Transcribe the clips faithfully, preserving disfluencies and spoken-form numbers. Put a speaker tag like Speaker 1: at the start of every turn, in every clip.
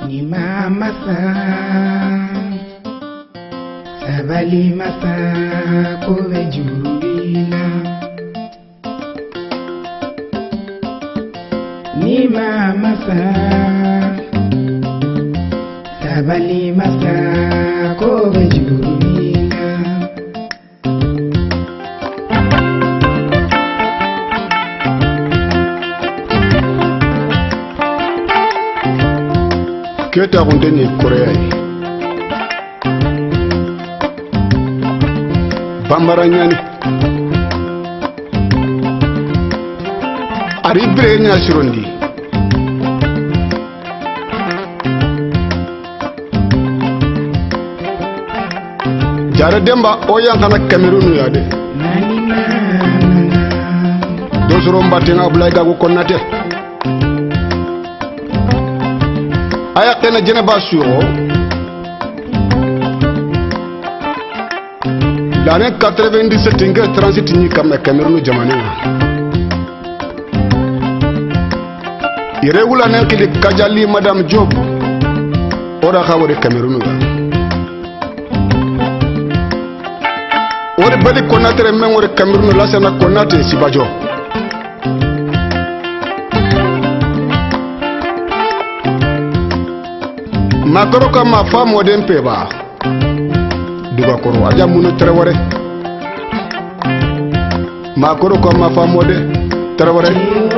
Speaker 1: ni mama sa sabali masa kowe julila ni mama sa sabali masa kowe julila
Speaker 2: Keta konteni Korea yi Bambara nyani Ari bre nya sirondi Jara demba oyan kana Cameroon ya de Dosoro mbatenga Abdoulaye Gago Konate aya kena jene ba suro l'année quatre-vingt-dix-sept nge transit ni kam Cameroon jamane irregular nen kili kajali madame Job ora khawre Cameroon ga ore bali Konate men ore Cameroon la sana Konate sibajo makoro kama fa modem peba duga koro aja muno terewore makoro kama fa mode terewore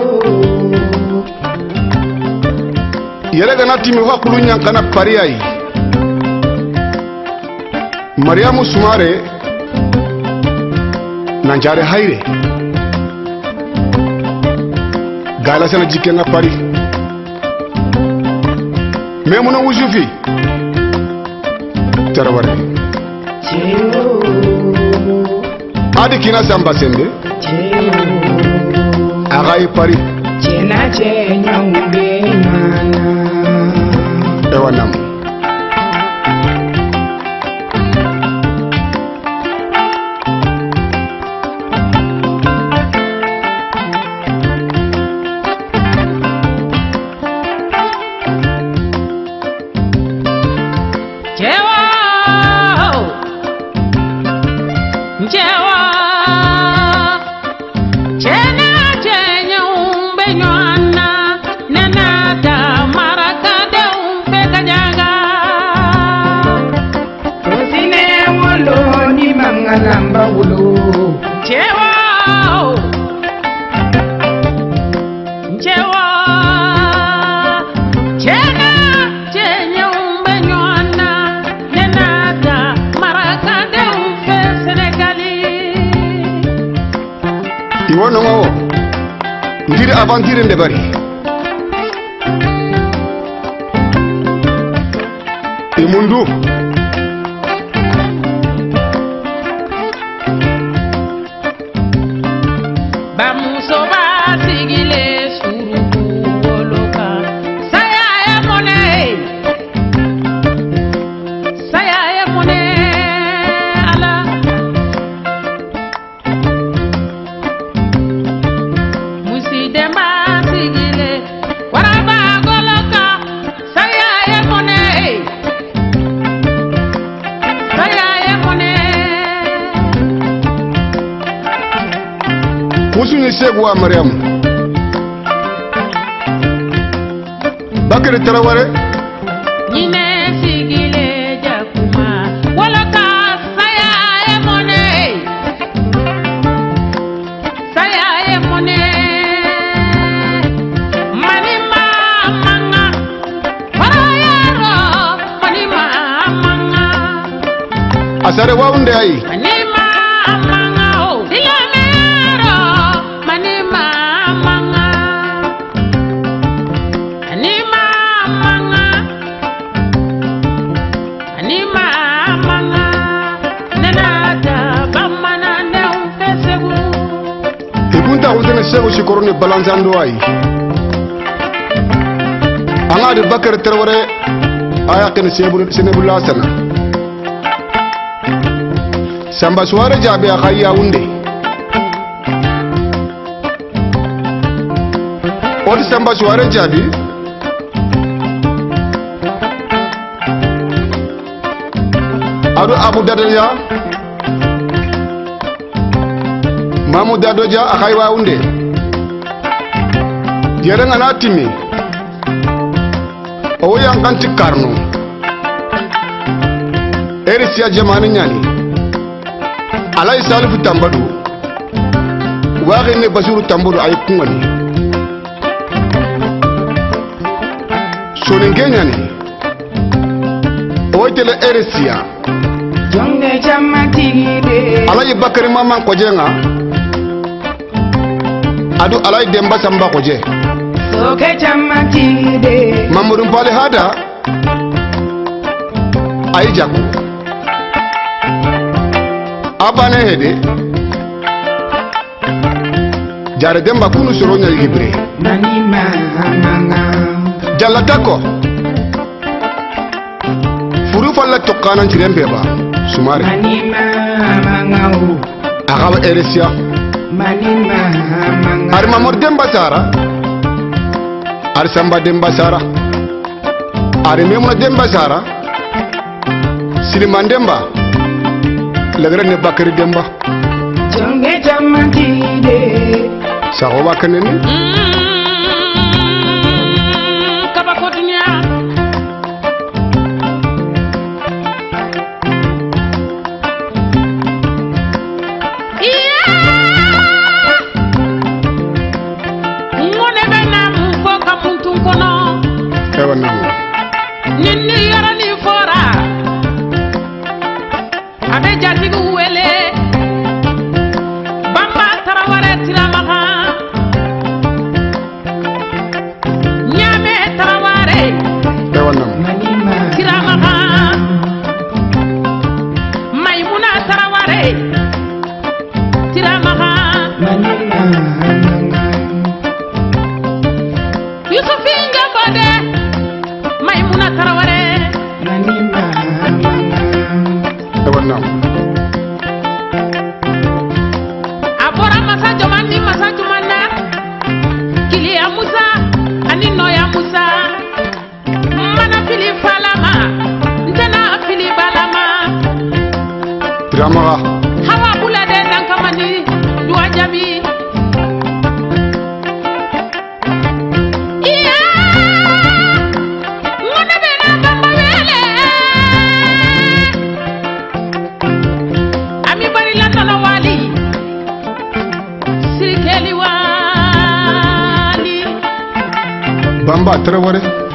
Speaker 2: yere gana timi wa kulunya kana pariyai Mariamu Sumare nanjare haire gala sana jikenga pari Memuna wujufi Taraware Adi kina samba sende Agai pari
Speaker 1: Chena chenya umbe mana
Speaker 2: Ewa namu
Speaker 1: Namba wulu
Speaker 3: Chewa Chewa Chena Chenya umbe nywana Nenata Marakade umfe Senegali
Speaker 2: Iwono ngo Ndiri aventure ndebari Imundu Musunyi Segu wa Mariam Bakari Taraware
Speaker 3: Nine sigile jakuma Waloka saya emone Saya emone Manima manga Parayaro Manima manga
Speaker 2: Asare waunde ai
Speaker 3: Manima manga oh Dilamero Manima manga Manima manga Manima manga Nenada Bamana neufesegu
Speaker 2: Ikunta uzene Segu shikorone balanzando ai Anga de Bakari Taraware aya kene Sebu Senebula sana Samba Suare jabe akaya unde Odi Samba Suare jabi adu abu dadalya mamu dadoja akaiwa unde yeranga na timi o yang kanti karno erisia jamani nyani alay salifu tambadu waxe ne basiru tambadu ay kungani soninge nyani o tele erisia
Speaker 1: jonge jamatide
Speaker 2: alay bakari mama ko jenga adu alay demba samba ko je
Speaker 1: soke jamatide
Speaker 2: mamudu pale hada ay jago abane hede jare demba kunu soronya libre
Speaker 1: mani mama
Speaker 2: jalatako furu falla tokkana cirembe ba sumare
Speaker 1: mani mama
Speaker 2: agawa eresia
Speaker 1: mani mama
Speaker 2: ar mamor demba sara ar samba demba sara ar memuna demba sara siliman demba lagre ne bakari demba
Speaker 1: jonge jamatide
Speaker 2: sago bakaneni
Speaker 3: kaba kodunya iya ngone bena mko kamuntu kono
Speaker 2: ewa namu
Speaker 3: nini yara ni fora abe jatigu wele bamba taraware tiramaha nyame taraware
Speaker 2: ewa namu
Speaker 1: mani mama
Speaker 3: tiramaha maimuna taraware tiramaha
Speaker 1: mani mama
Speaker 3: yusufinga bode maimuna taraware
Speaker 1: mani mama
Speaker 2: ewa namu
Speaker 3: abora masa jomani masa jumana kili ya musa ani no ya musa mana fili falama ntana fili balama
Speaker 2: dramaga
Speaker 3: hawa bula de dan kamani duwa jabi iya ngone bena bamba wele ami bari la tala wali sirikeli wali
Speaker 2: bamba taraware